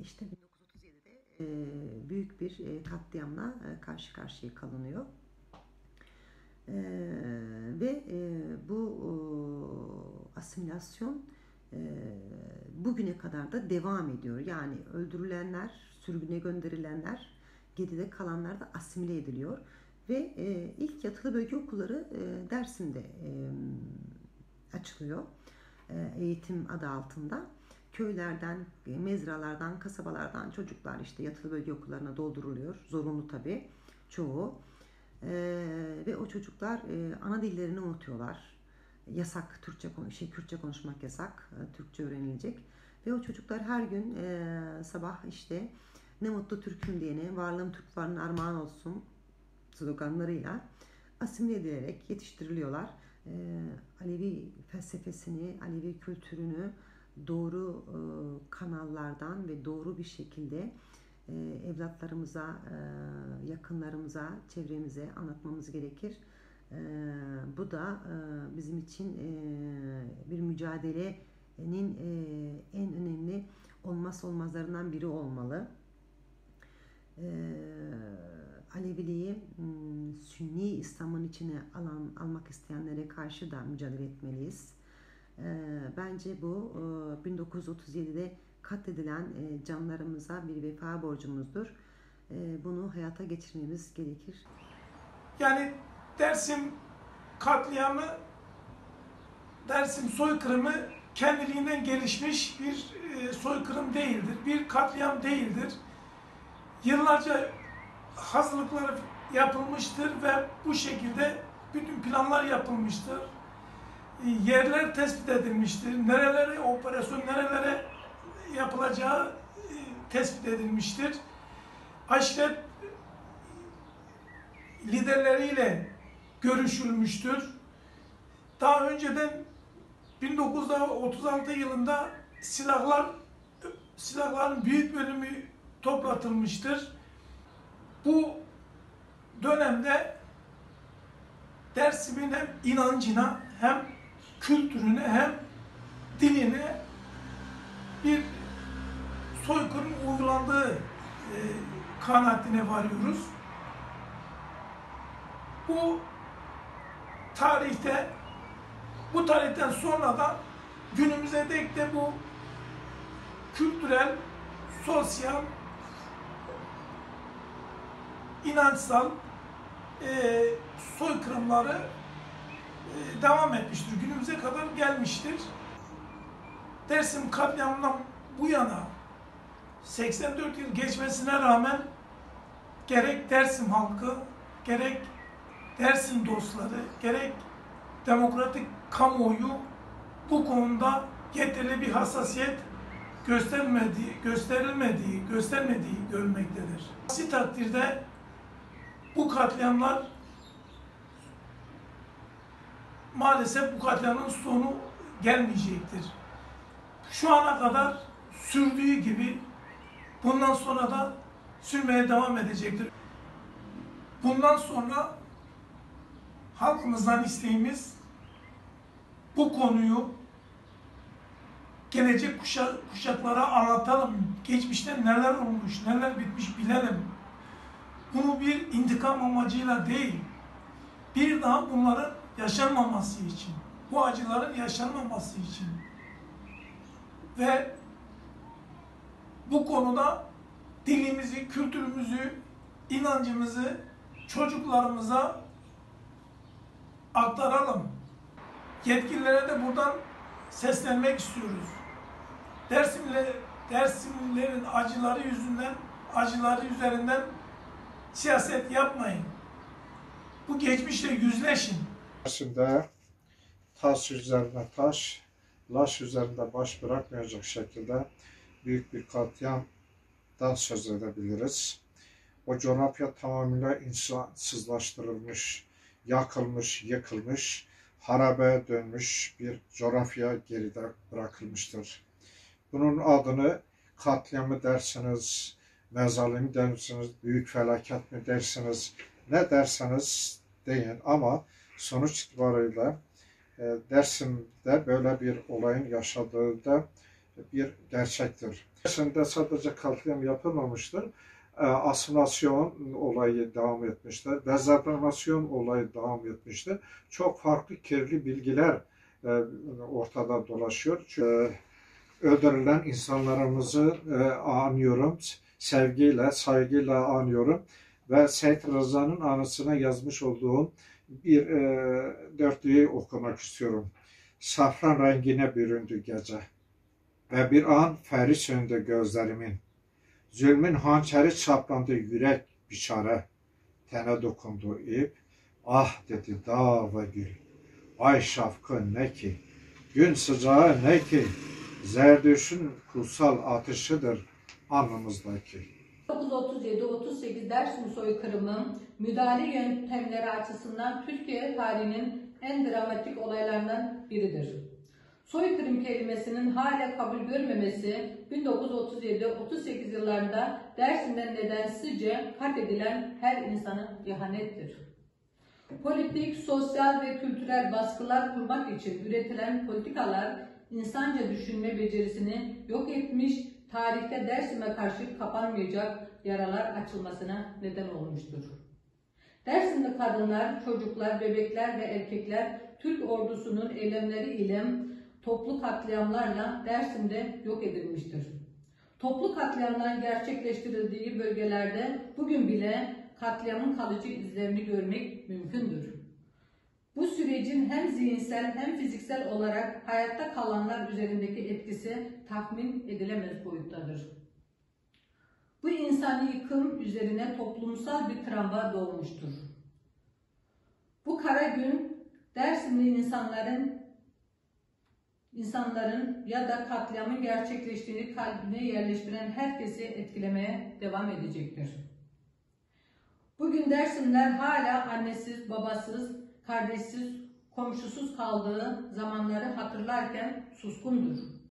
işte 1937'de büyük bir katliamla karşı karşıya kalınıyor. Ve bu asimilasyon bugüne kadar da devam ediyor. Yani öldürülenler, sürgüne gönderilenler, geride kalanlar da asimile ediliyor. Ve ilk yatılı bölge okulları Dersim'de açılıyor. Eğitim adı altında. Köylerden, mezralardan, kasabalardan çocuklar işte yatılı bölge okullarına dolduruluyor. Zorunlu tabii çoğu. Ve o çocuklar ana dillerini unutuyorlar. Yasak Kürtçe konuşmak yasak. Türkçe öğrenilecek. Ve o çocuklar her gün sabah işte ne mutlu Türk'üm diyene, varlığım Türk varlığına armağan olsun sloganlarıyla asimile edilerek yetiştiriliyorlar. Alevi felsefesini, Alevi kültürünü doğru kanallardan ve doğru bir şekilde evlatlarımıza, yakınlarımıza, çevremize anlatmamız gerekir. Bu da bizim için bir mücadelenin en önemli olmazsa olmazlarından biri olmalı. Aleviliği Sünni İslam'ın içine almak isteyenlere karşı da mücadele etmeliyiz. Bence bu 1937'de katledilen canlarımıza bir vefa borcumuzdur. Bunu hayata geçirmemiz gerekir. Yani Dersim katliamı, Dersim soykırımı kendiliğinden gelişmiş bir soykırım değildir. Bir katliam değildir. Yıllarca hazırlıklar yapılmıştır ve bu şekilde bütün planlar yapılmıştır. Yerler tespit edilmiştir. Nerelere operasyon, nerelere yapılacağı tespit edilmiştir. Aşiret liderleriyle görüşülmüştür. Daha önceden 1936 yılında silahların büyük bölümü toplatılmıştır. Bu dönemde Dersim'in hem inancına hem kültürüne hem diline bir soykırım uygulandığı kanaatine varıyoruz. Bu tarihten sonra da günümüze dek de bu kültürel, sosyal, inançsal soykırımları devam etmiştir. Günümüze kadar gelmiştir. Dersim katliamından bu yana 84 yıl geçmesine rağmen gerek Dersim halkı, gerek Dersim dostları, gerek demokratik kamuoyu bu konuda yeterli bir hassasiyet göstermediği görülmektedir. Aksi takdirde bu katliamlar maalesef bu katliamın sonu gelmeyecektir. Şu ana kadar sürdüğü gibi bundan sonra da sürmeye devam edecektir. Bundan sonra halkımızdan isteğimiz bu konuyu gelecek kuşaklara anlatalım. Geçmişte neler olmuş, neler bitmiş bilelim. Bunu bir intikam amacıyla değil, bir daha bunların yaşanmaması için, bu acıların yaşanmaması için ve bu konuda dilimizi, kültürümüzü, inancımızı çocuklarımıza aktaralım. Yetkililere de buradan seslenmek istiyoruz. Dersimlilerin acıları üzerinden siyaset yapmayın. Bu geçmişle yüzleşin. Dersim'de taş üzerine taş, laş üzerinde baş bırakmayacak şekilde büyük bir katliamdan söz edebiliriz. O coğrafya tamamıyla insansızlaştırılmış, yakılmış, yıkılmış, harabe dönmüş bir coğrafya geride bırakılmıştır. Bunun adını katliam mı dersiniz, mezalim dersiniz, büyük felaket mi dersiniz, ne derseniz deyin ama sonuç itibariyle Dersim'de böyle bir olayın yaşadığında bir gerçektir. Şimdi sadece katliam yapılmamıştır. Asimilasyon olayı devam etmiştir. Dezenformasyon olayı devam etmiştir. Çok farklı kirli bilgiler ortada dolaşıyor. Çünkü öldürülen insanlarımızı anıyorum. Sevgiyle, saygıyla anıyorum. Ve Seyit Rıza'nın anısına yazmış olduğum bir dörtlüğü okumak istiyorum. Safran rengine büründü gece ve bir an feri söndü gözlerimin. Zulmün hançeri saplandı yürek biçare, tene dokundu ip, ah dedi dağ ve gül. Ay şafkı ne ki, gün sıcağı ne ki, Zerdüş'ün kutsal atışıdır alnımızdaki. 1937-38 Dersim soykırımı müdahale yöntemleri açısından Türkiye tarihinin en dramatik olaylarından biridir. Soykırım kelimesinin hala kabul görmemesi 1937-38 yıllarında Dersim'den nedensizce katledilen her insana ihanettir. Politik, sosyal ve kültürel baskılar kurmak için üretilen politikalar insanca düşünme becerisini yok etmiş, tarihte Dersim'e karşı kapanmayacak yaralar açılmasına neden olmuştur. Dersim'de kadınlar, çocuklar, bebekler ve erkekler Türk ordusunun eylemleri ile toplu katliamlarla Dersim'de yok edilmiştir. Toplu katliamların gerçekleştirildiği bölgelerde bugün bile katliamın kalıcı izlerini görmek mümkündür. Bu sürecin hem zihinsel hem fiziksel olarak hayatta kalanlar üzerindeki etkisi tahmin edilemez boyuttadır. Bu insani yıkım üzerine toplumsal bir travma doğmuştur. Bu kara gün Dersimli insanların ya da katliamın gerçekleştiğini kalbine yerleştiren herkesi etkilemeye devam edecektir. Bugün Dersimler hala annesiz, babasız, kardeşsiz, komşusuz kaldığı zamanları hatırlarken suskundur.